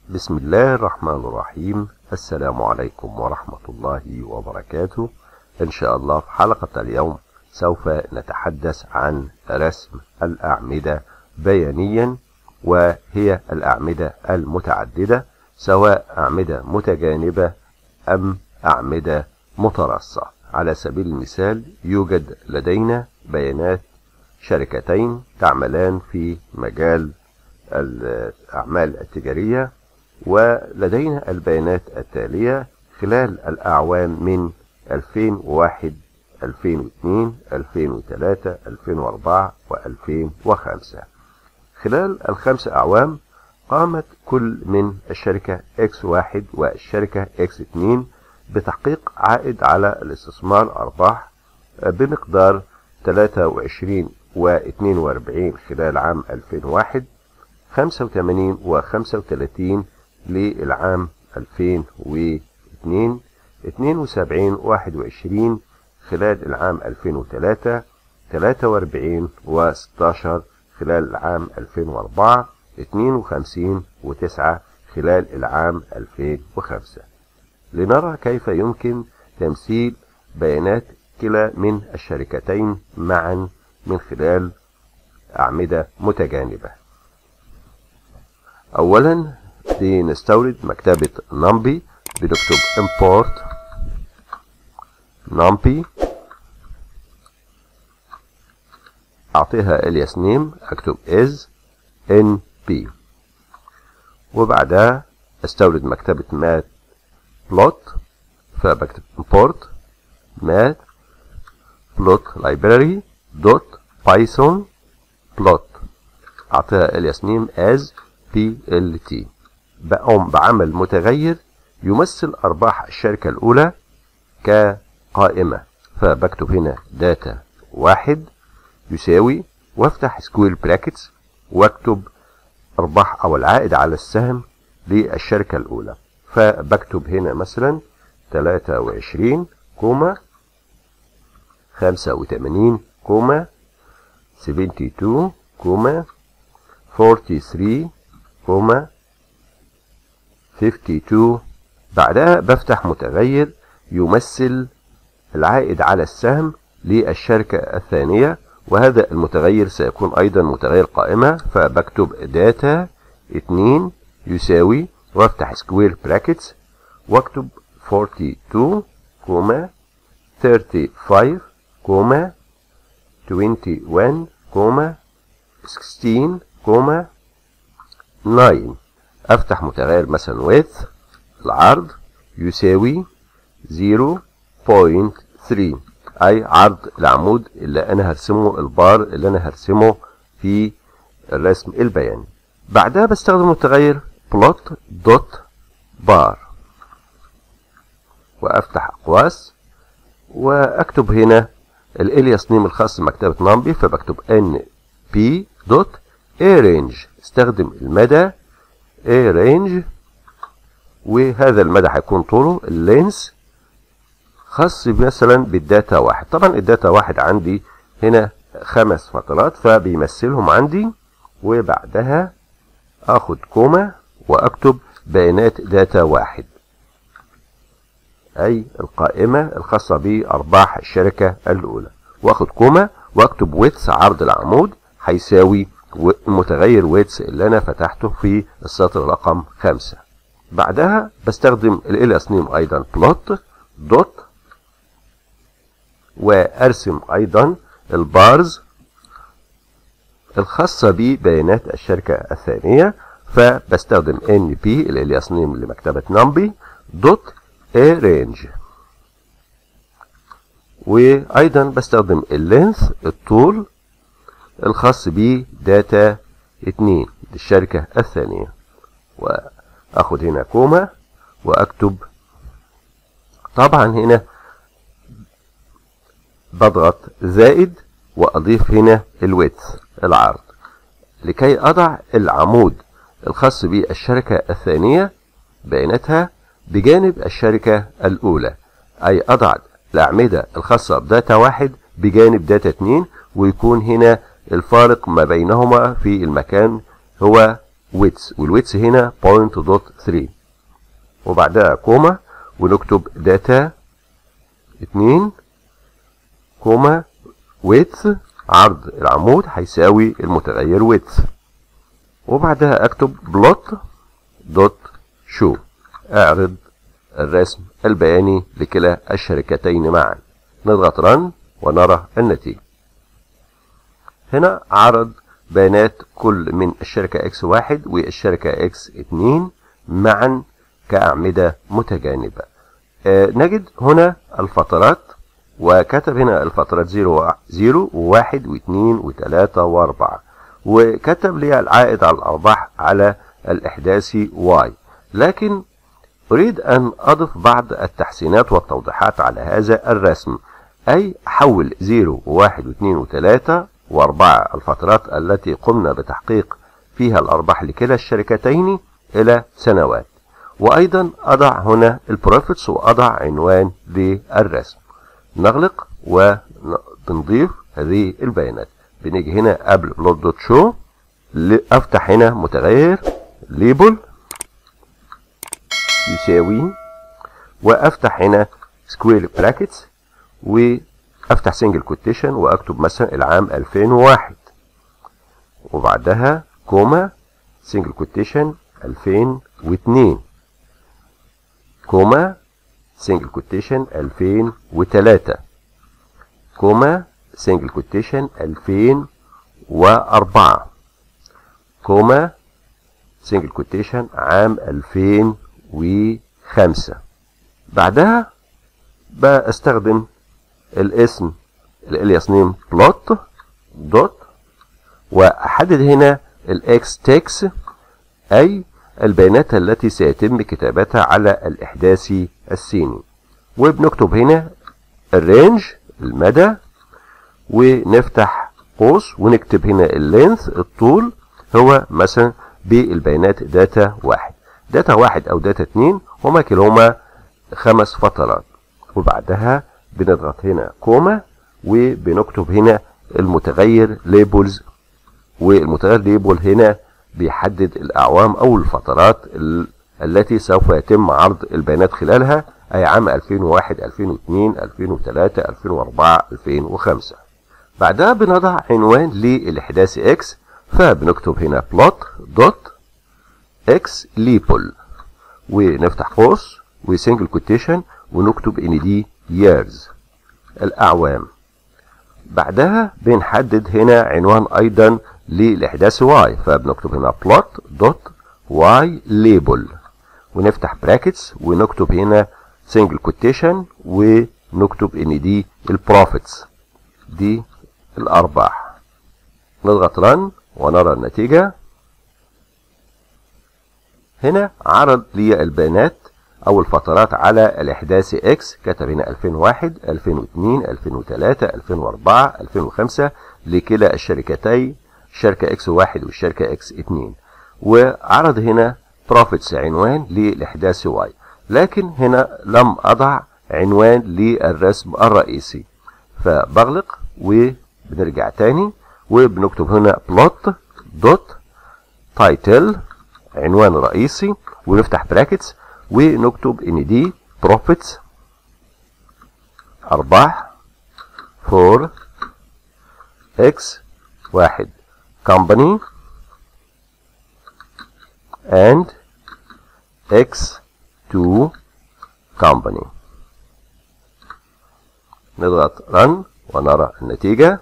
بسم الله الرحمن الرحيم. السلام عليكم ورحمة الله وبركاته. إن شاء الله في حلقة اليوم سوف نتحدث عن رسم الأعمدة بيانيا، وهي الأعمدة المتعددة، سواء أعمدة متجانبة أم أعمدة متراصة. على سبيل المثال يوجد لدينا بيانات شركتين تعملان في مجال الأعمال التجارية، ولدينا البيانات التالية خلال الأعوام من 2001 2002 2003 2004 و2005. خلال الخمس أعوام قامت كل من الشركة X1 والشركة X2 بتحقيق عائد على الاستثمار أرباح بمقدار 23.42 خلال عام 2001، 85 و35 للعام 2002، 72 و21 خلال العام 2003، 43 و16 خلال العام 2004، 52 و9 خلال العام 2005. لنرى كيف يمكن تمثيل بيانات كلا من الشركتين معا من خلال أعمدة متجانبة. أولا بنستورد مكتبة نمبي، بنكتب import نمبي، أعطيها alias name، أكتب is np، وبعدها استورد مكتبة matplotlib، فبكتب import matplotlib .python plot، أعطيها alias name as plt. بقوم بعمل متغير يمثل أرباح الشركة الأولى كقائمة، فبكتب هنا داتا 1 يساوي، وافتح سكوير براكتس واكتب أرباح أو العائد على السهم للشركة الأولى، فبكتب هنا مثلا 23 كوما 85 كوما 72 كوما 43 كوما 52. بعدها بفتح متغير يمثل العائد على السهم للشركة الثانية، وهذا المتغير سيكون أيضا متغير قائمة، فبكتب داتا 2 يساوي، وافتح سكوير براكتس واكتب 42 كوما 35 كوما 21 كوما 16 كوما 9. افتح متغير مثلا width العرض يساوي 0.3، اي عرض العمود اللي انا هرسمه، البار اللي انا هرسمه في الرسم البياني. بعدها بستخدم متغير plot.bar وافتح اقواس واكتب هنا الالياس نيم الخاص بمكتبة نمبي، فبكتب np.arange، استخدم المدى arange، وهذا المدى هيكون طوله اللينس خاص مثلا بالداتا 1. طبعا الداتا 1 عندي هنا 5 فترات فبيمثلهم عندي، وبعدها اخد كوما واكتب بيانات داتا 1 اي القائمة الخاصة بأرباح الشركة الأولى، واخد كوما واكتب ويتس عرض العمود هيساوي المتغير ويتس اللي انا فتحته في السطر رقم 5. بعدها بستخدم الالياس نيم ايضا بلوت دوت، وارسم ايضا البارز الخاصة ببيانات الشركة الثانية، فبستخدم np الالياس نيم لمكتبة نمبي دوت arrange، وايضا بستخدم اللينث الطول الخاص بداتا 2 للشركة الثانية، واخد هنا كوما واكتب. طبعا هنا بضغط زائد واضيف هنا الويدث العرض لكي اضع العمود الخاص بالشركة الثانية بياناتها بجانب الشركة الاولى، اي اضع الاعمدة الخاصة بداتا 1 بجانب داتا 2، ويكون هنا الفارق ما بينهما في المكان هو ويتس، والويتس هنا 0.3، وبعدها كوما ونكتب داتا 2 كوما ويتس عرض العمود هيساوي المتغير ويتس، وبعدها اكتب بلوت دوت شو اعرض الرسم البياني لكلا الشركتين معا. نضغط رن ونرى النتيجة. هنا عرض بيانات كل من الشركة X1 والشركة X2 معا كأعمدة متجانبة. نجد هنا الفترات، وكتب هنا الفترات 0 و1 و2 و3 و4، وكتب لي العائد على الأرباح على الإحداثي Y. لكن أريد أن أضف بعض التحسينات والتوضيحات على هذا الرسم، أي أحول 0 و1 و2 و3 و4 الفترات التي قمنا بتحقيق فيها الأرباح لكلا الشركتين إلى سنوات، وأيضا أضع هنا البروفيتس وأضع عنوان للرسم. نغلق وبنضيف هذه البيانات. بنيجي هنا قبل بلوت دوت شو، أفتح هنا متغير ليبل يساوي، وأفتح هنا سكوير براكتس، وأفتح سنجل كوتيشن وأكتب مثلا العام 2001، وبعدها كوما سنجل كوتيشن 2002 كوما سنجل كوتيشن 2003 كوما سنجل كوتيشن 2004 كوما سنجل كوتيشن عام 2005. بعدها بستخدم الاسم الالياس نيم بلوت دوت، واحدد هنا الاكس تكس اي البيانات التي سيتم كتابتها على الاحداثي السيني، وبنكتب هنا الرينج المدى، ونفتح قوس ونكتب هنا اللينث الطول هو مثلا بالبيانات داتا 1 داتا 1 او داتا 2 هما كلاهما 5 فترات، وبعدها بنضغط هنا كوما وبنكتب هنا المتغير ليبلز، والمتغير ليبل هنا بيحدد الأعوام أو الفترات التي سوف يتم عرض البيانات خلالها، أي عام 2001 2002 2003 2004 2005. بعدها بنضع عنوان للإحداث X، فبنكتب هنا plot دوت X ليبل، ونفتح قوس وسنجل كوتيشن ونكتب ان دي years الأعوام. بعدها بنحدد هنا عنوان أيضا للإحداث Y، فبنكتب هنا plot دوت Y label، ونفتح براكتس ونكتب هنا سنجل كوتيشن ونكتب ان دي البروفيتس دي الأرباح. نضغط رن ونرى النتيجة. هنا عرض لي البيانات أو الفترات على الإحداث X، كتب هنا 2001 2002 2003 2004 2005 لكلا الشركتين، الشركة X1 والشركة X2، وعرض هنا بروفيتس عنوان للإحداث Y، لكن هنا لم أضع عنوان للرسم الرئيسي، فبغلق وبنرجع تاني وبنكتب هنا plot دوت title عنوان رئيسي، ونفتح براكتس ونكتب ان دي profits أرباح for X1 company and X2 company. نضغط run ونرى النتيجة.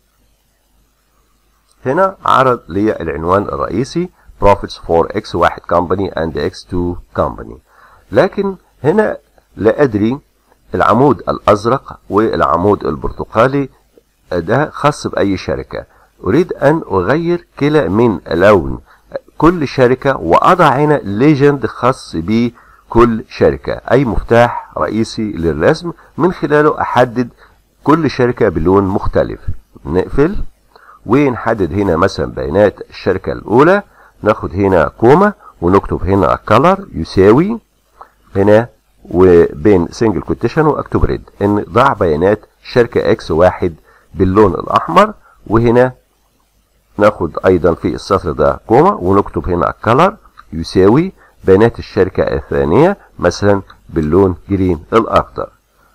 هنا عرض لي العنوان الرئيسي profits for X1 company and X2 company، لكن هنا لا أدري العمود الأزرق والعمود البرتقالي ده خاص بأي شركة. أريد أن أغير كلا من لون كل شركة وأضع هنا ليجند خاص بكل شركة، أي مفتاح رئيسي للرسم من خلاله أحدد كل شركة بلون مختلف. نقفل ونحدد هنا مثلا بيانات الشركة الأولى، ناخد هنا كوما ونكتب هنا color يساوي هنا وبين سنجل كوتيشن واكتب ريد، ان ضع بيانات شركة X1 باللون الأحمر، وهنا ناخد ايضا في السطر ده كوما ونكتب هنا color يساوي بيانات الشركة الثانية مثلا باللون جرين الاخضر.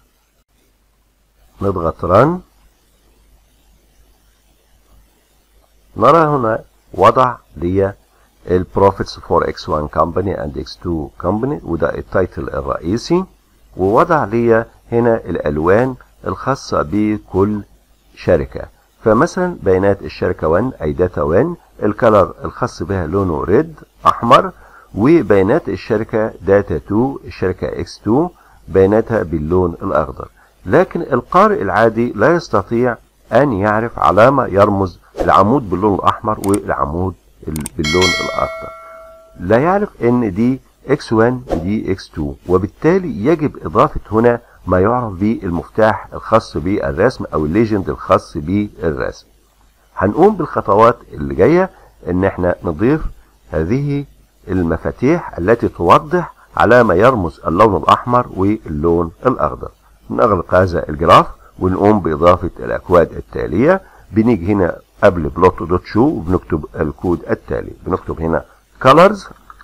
نضغط رن. نرى هنا وضع لي البروفيتس فور X1 company and X2 company وده التايتل الرئيسي، ووضع لي هنا الالوان الخاصة بكل شركة. فمثلا بيانات الشركة 1 اي داتا 1 الكلر الخاص بها لونه ريد احمر، وبيانات الشركة داتا 2 الشركة X2 بياناتها باللون الاخضر. لكن القارئ العادي لا يستطيع ان يعرف على ما يرمز العمود باللون الاحمر والعمود باللون الاخضر، لا يعرف ان دي X1 ودي X2، وبالتالي يجب اضافة هنا ما يعرف بالمفتاح الخاص بالرسم او الليجند الخاص بالرسم. هنقوم بالخطوات اللي جاية ان احنا نضيف هذه المفاتيح التي توضح على ما يرمز اللون الاحمر واللون الاخضر. نغلق هذا الجراف ونقوم باضافة الاكواد التالية. بنيجي هنا قبل بلوت دوت شو وبنكتب الكود التالي، بنكتب هنا colors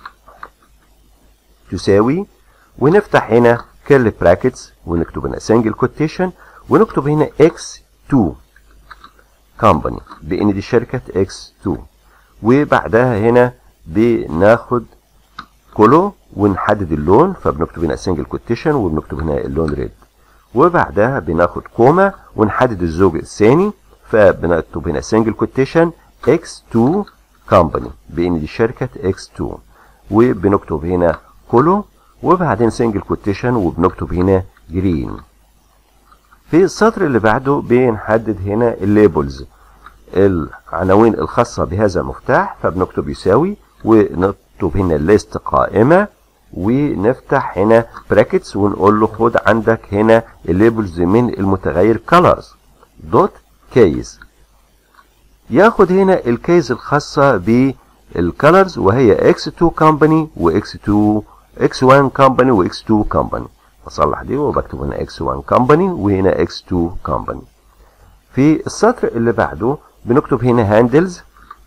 تساوي، ونفتح هنا كيرلي براكتس ونكتب هنا سنجل كوتيشن ونكتب هنا X2 company بان دي شركة X2، وبعدها هنا بناخد كولو ونحدد اللون فبنكتب هنا سنجل كوتيشن وبنكتب هنا اللون ريد، وبعدها بناخد كوما ونحدد الزوج الثاني فبنكتب هنا سنجل كوتيشن X2 company بان دي شركة X2، وبنكتب هنا كولو وبعدين سنجل كوتيشن وبنكتب هنا جرين. في السطر اللي بعده بنحدد هنا الليبلز العناوين الخاصة بهذا المفتاح فبنكتب يساوي ونكتب هنا ليست قائمة ونفتح هنا براكتس ونقول له خد عندك هنا الليبلز من المتغير colors دوت كيس، ياخد هنا الكيس الخاصة بالكالرز وهي X2 company و X1 company و X2 company. بصلح دي وبكتب هنا X1 company وهنا X2 company. في السطر اللي بعده بنكتب هنا هاندلز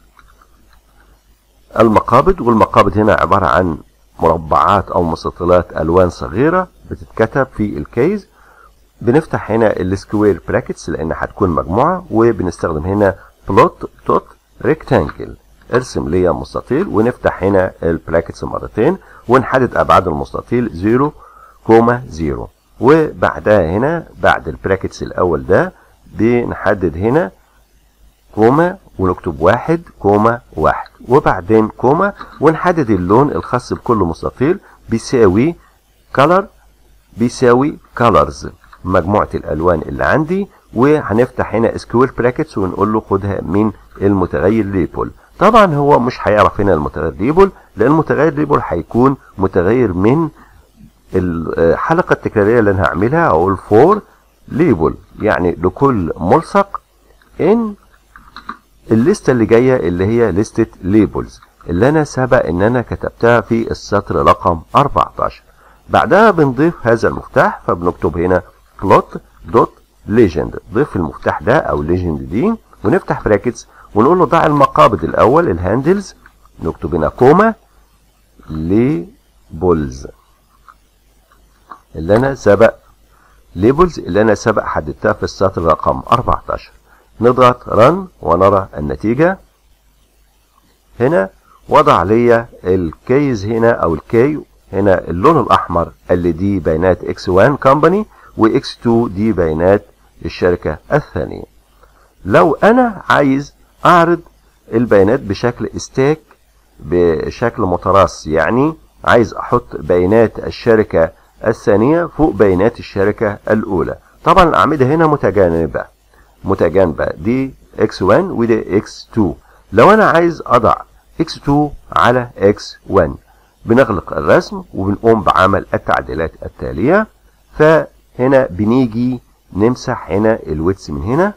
المقابض، والمقابض هنا عبارة عن مربعات او مستطيلات الوان صغيرة بتتكتب في الكيس. بنفتح هنا السكوير براكتس لان هتكون مجموعة، وبنستخدم هنا بلوت دوت ريكتانجل ارسم لي مستطيل، ونفتح هنا البراكتس مرتين ونحدد ابعاد المستطيل 0,0، وبعدها هنا بعد البراكتس الاول ده بنحدد هنا كوما ونكتب 1,1 وبعدين كوما ونحدد اللون الخاص بكل مستطيل بيساوي color بيساوي colors مجموعة الالوان اللي عندي، وهنفتح هنا سكوير براكتس ونقول له خدها من المتغير ليبل. طبعا هو مش هيعرف هنا المتغير ليبل لان المتغير ليبل هيكون متغير من الحلقة التكرارية اللي انا هعملها اقول فور ليبل يعني لكل ملصق ان الليستة اللي جاية اللي هي لستة ليبلز اللي انا سبق ان انا كتبتها في السطر رقم 14. بعدها بنضيف هذا المفتاح فبنكتب هنا بلوت دوت ليجند، ضيف المفتاح ده او ليجند دي ونفتح براكتس ونقول له ضع المقابض الاول الهاندلز نكتب هنا كوما ليبلز اللي انا سبق ليبلز اللي انا سبق حددتها في السطر رقم 14. نضغط رن ونرى النتيجة. هنا وضع لي الكيز هنا او الكي هنا اللون الاحمر اللي دي بيانات X1 company و X2 دي بيانات الشركة الثانية. لو انا عايز اعرض البيانات بشكل استاك بشكل متراص، يعني عايز احط بيانات الشركة الثانية فوق بيانات الشركة الاولى، طبعا الاعمدة هنا متجانبة دي X1 ودي X2. لو انا عايز اضع X2 على X1 بنغلق الرسم وبنقوم بعمل التعديلات التالية. فهنا بنيجي نمسح هنا الويدث من هنا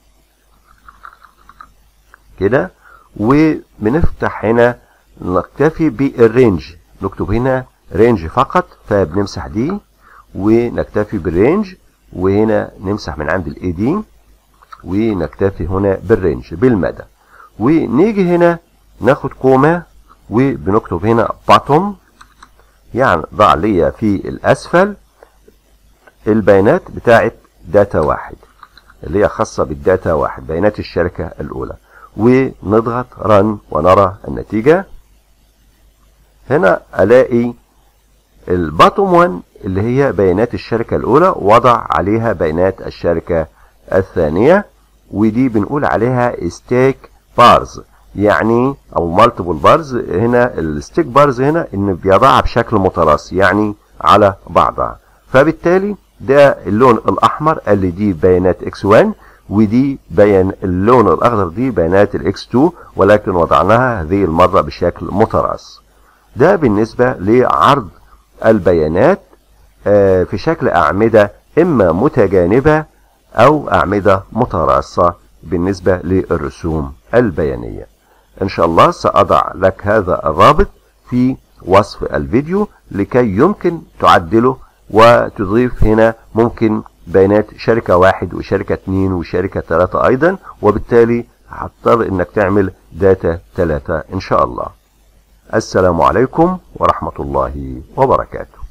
كده، وبنفتح هنا نكتفي بالرينج نكتب هنا رينج فقط فبنمسح دي ونكتفي بالرينج، وهنا نمسح من عند الاي دي ونكتفي هنا بالرينج بالمدى. ونيجي هنا ناخد كوما وبنكتب هنا bottom، يعني ضع لي في الأسفل البيانات بتاعت داتا واحد اللي هي خاصة بالداتا واحد، بيانات الشركة الأولى، ونضغط رن ونرى النتيجة. هنا ألاقي الباتوم 1 اللي هي بيانات الشركة الأولى وضع عليها بيانات الشركة الثانية، ودي بنقول عليها ستيك بارز، يعني أو مالتيبل بارز. هنا الستيك بارز هنا إن بيضعها بشكل متراصي يعني على بعضها، فبالتالي ده اللون الأحمر قال لي دي بيانات X1، ودي بيان اللون الأخضر دي بيانات الX2، ولكن وضعناها هذه المرة بشكل متراص. ده بالنسبة لعرض البيانات في شكل أعمدة إما متجانبة أو أعمدة متراصة بالنسبة للرسوم البيانية. إن شاء الله سأضع لك هذا الرابط في وصف الفيديو لكي يمكن تعدله وتضيف هنا ممكن بيانات شركة 1 وشركة 2 وشركة 3 أيضا، وبالتالي هتضطر إنك تعمل داتا 3 إن شاء الله. السلام عليكم ورحمة الله وبركاته.